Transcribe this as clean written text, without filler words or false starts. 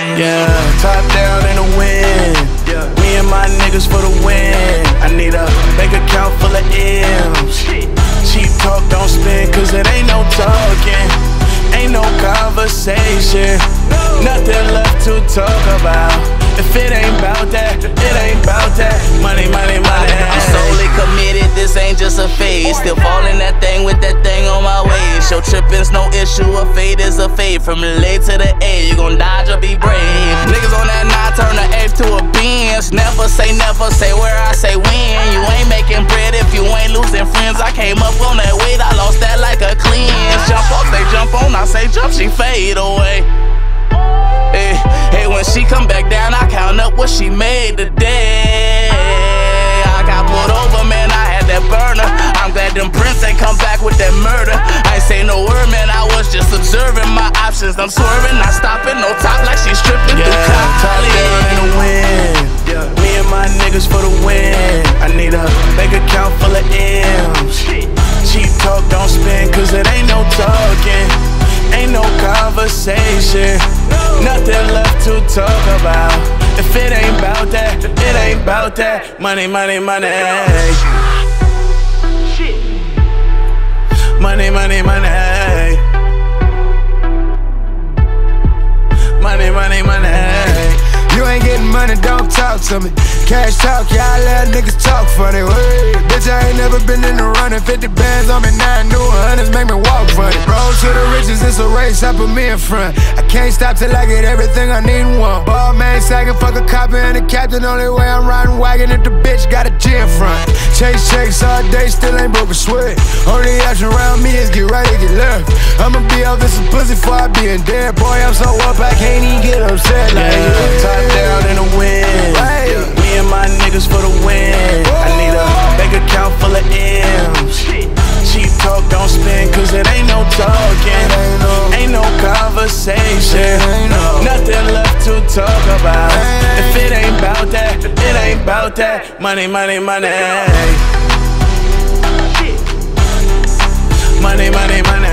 Yeah, top down in the wind. Me and my niggas for the win. I need a bank account full of M's. Cheap talk don't spin, cause it ain't no talking. Ain't no conversation. Nothing left to talk about. If it ain't bout that, it ain't bout that. Money, money, money. I'm solely committed, this ain't just a phase. Still falling that thing with that thing on my waist. Your tripping's no issue, a fade is a fade. From the late to the A, you gon' dodge or be brave. Niggas on that 9 turn the A to a Benz. Never say where, I say when. You ain't making bread if you ain't losing friends. I came up on that weight, I lost that like a cleanse. Jump off, they jump on, I say jump, she fade away. Hey, when she come back down, I count up what she made today. I got pulled over, man, I had that burner. I'm glad them prints ain't come back with that murder. I ain't say no word, man, I was just observing my options. I'm swerving, not stopping, no top like she stripping through college. Top down in the wind. Me and my niggas for the win. I need a bank account full of M's. Cheap talk don't spin, cause it ain't no talking. Ain't no conversation. Nothing left to talk about. If it ain't bout that, it ain't bout that. Money, money, money. Money, money, money. Money, money, money. You ain't getting money, don't talk to me. Cash talk, y'all let niggas talk funny. Hey, bitch, I ain't never been in the running. 50 bands on me, 9 new 100s make me walk funny. Road to the riches, it's a race, I put me in front. I can't stop till I get everything I need and want. Ball man sagging, fuck a copper and a captain. Only way I'm riding wagon if the bitch got a gin front. Chase checks all day, still ain't broke a sweat. Only option around me is get right or get left. I'ma be off this some pussy before I be in dead. Boy, I'm so up, I can't even get upset. Like, top down in the wind. Me and my niggas for the win. I need a bank account full of M's. Cheap talk don't spin, cause it ain't no talking. Ain't no conversation. Nothing left to talk about. If it ain't bout that, it ain't bout that. Money, money, money. Money, money, money.